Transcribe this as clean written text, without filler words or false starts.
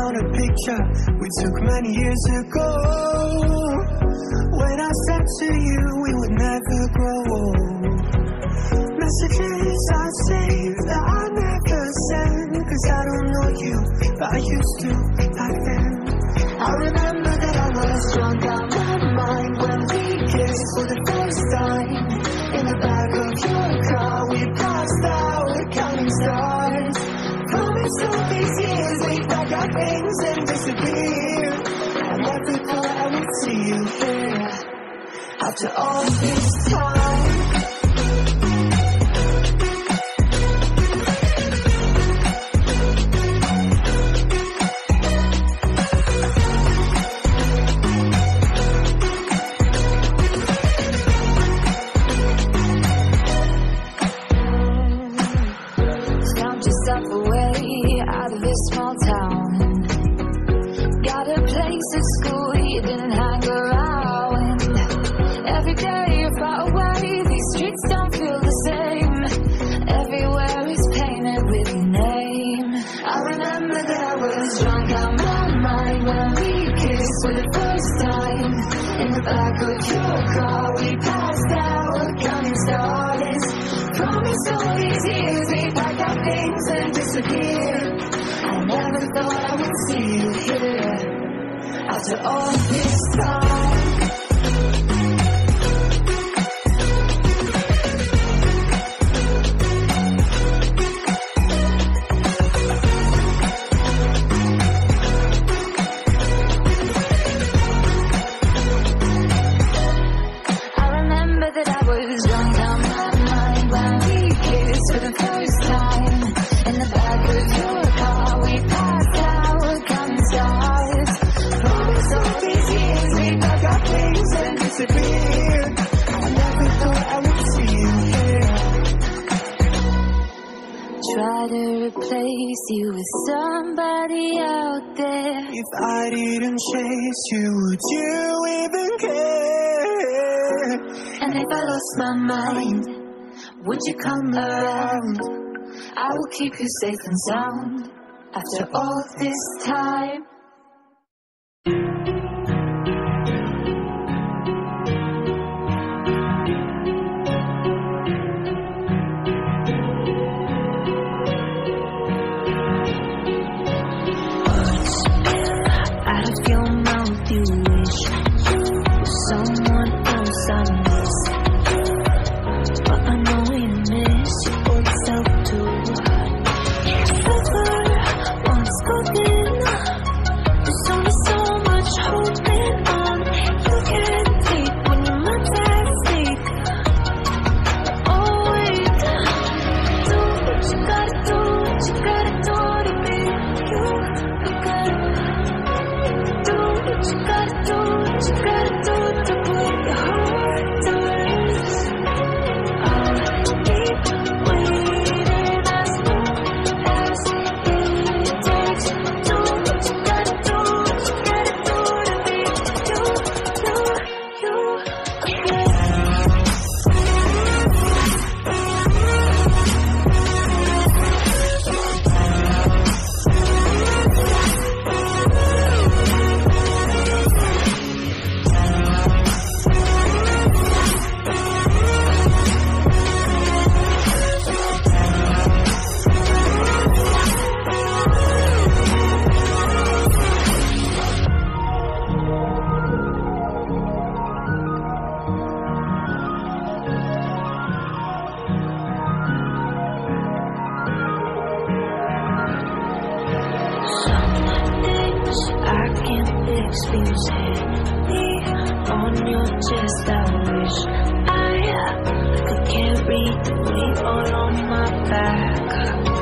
on a picture we took many years ago, when I said to you we would never grow old. Messages I saved that I never sent, cause I don't know you, but I used to back then. I remember that I was drunk out my mind when we kissed for the first time. In the back of your car we passed out counting stars. Promised all these years we'd pack our things and disappear. I never thought I would see you here after all this time. Small town, got a place at school, you didn't hang around. Every day you're far away, these streets don't feel the same. Everywhere is painted with your name. I remember that I was drunk out my mind when we kissed for the first time. In the back of your car we passed out counting stars. Promised all these years we'd pack our things and disappear. I never thought I would see you here after all this time. I remember that I was drunk out my mind when we kissed for the first time. In the back of your car we passed out counting stars. Promised all these years we'd pack our things and disappear. I never thought I would see you here. Try to replace you with somebody out there. If I didn't chase you, would you even care? And if I lost my mind, would you come around? I will keep you safe and sound after all this time. Out of your mouth you wish you were someone else I miss, but I know you miss your old self too. Forever, once golden, there's only so much holding on. You can't take when you're my plastic. Oh wait, do what you gotta do, what you gotta do to be you. You gotta do what you gotta do, what you gotta do to put your heart to rest. I'll keep waiting as long as it takes. Do what you gotta do, what you gotta do to be you again. I can't experience me on your chest. I wish I could carry the weight all on my back.